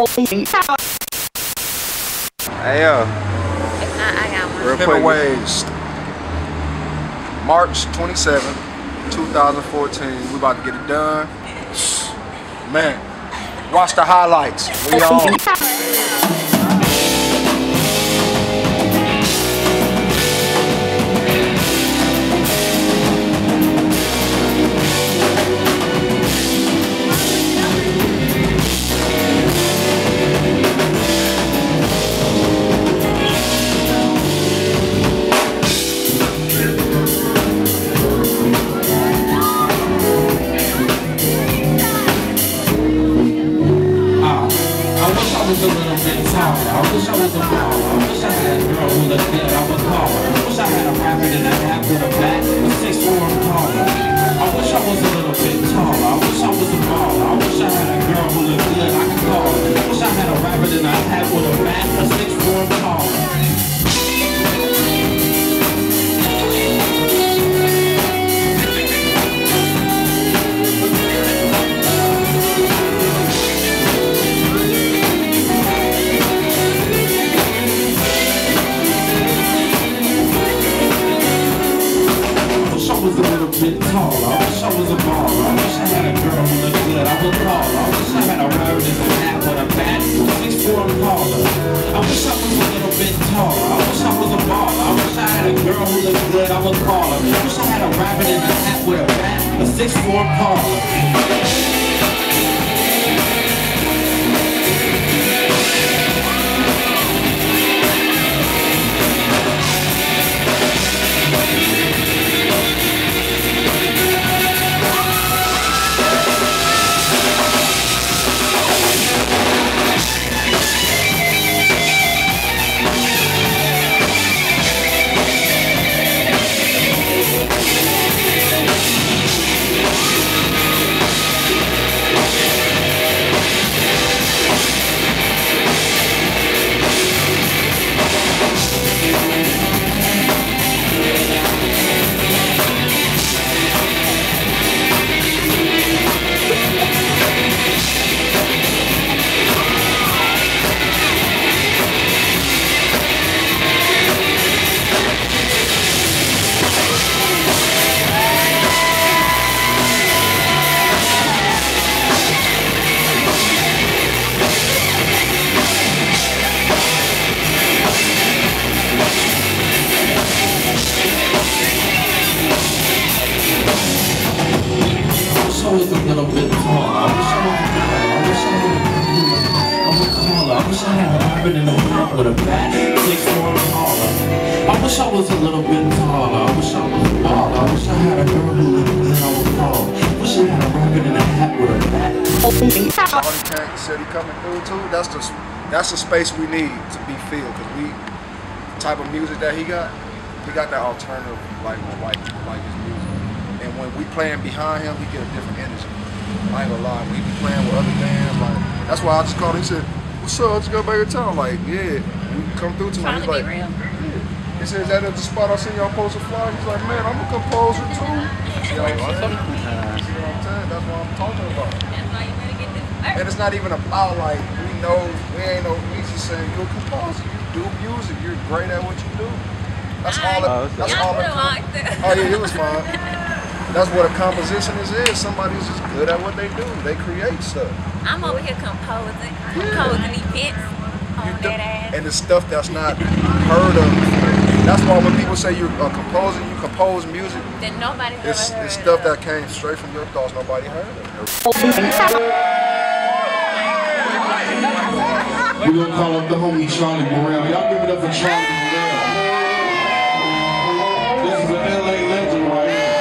Hey yo. I got one. Real quick. Hemingways, March 27, 2014. We about to get it done. Man, watch the highlights. We on. I wish I was a little bit taller. I wish I was a baller. I wish I had a girl who looked good, I would call her. I wish I had a rabbit in a hat with a bat, a 6'4" Impala. I wish I was a little bit taller. I wish I was a baller. I wish I had a girl who looked good, I could call her. I wish I had a rabbit in a hat with a bat, a 6'4" Impala. I was a little bit taller. I wish I was a baller. I wish I had a girl who looked good, I would call her. I wish I had a rabbit in a hat with a bat, 6'4" Impala. I wish I was a little bit taller. I wish I was a baller. I wish I had a girl who looked good, I would call her. I wish I had a rabbit in a hat with a bat, a 6'4" Impala. I was a little bit taller. I wish I was a girl. I wish I would call her. I wish I had a rabbit in a hat with a bat, 6'4" Impala. I wish I was a little bit taller. I wish I was a baller. I wish I had a girl who looked good, I would call her. I wish I had a rabbit in a hat with a bat. Charlie Tank said he coming through too. That's the space we need to be filled, because the type of music that he got that alternative, like what white people like his music. And when we playing behind him, he get a different energy. I ain't gonna lie, when he be playing with other bands, like, that's why I just called him. He said, "What's up? I just got back in town." Like, yeah, we come through to him. He's like, yeah. He said, "Is that at the spot I seen y'all post a flyer?" He's like, "Man, I'm a composer too." You know what I'm saying? See what I'm saying? That's what I'm talking about. That's why you better get this work. And it's not even about like we ain't no easy saying you're a composer. You do music. You're great at what you do. That's all. That's all. Oh yeah, it was fun. That's what a composition is. Somebody's just good at what they do. They create stuff. I'm over here composing events on that ass. And the stuff that's not heard of. That's why when people say you're a composer, you compose music. Then nobody's ever heard It's stuff that came straight from your thoughts. Nobody heard of. We're gonna call up the homie Charlie Morrell. Y'all give it up for Charlie Morrell. This is an LA legend right here.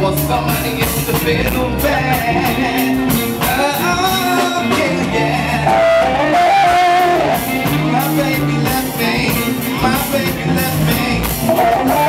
for somebody else to feel bad. Oh, yeah, yeah. My baby left me, my baby left me.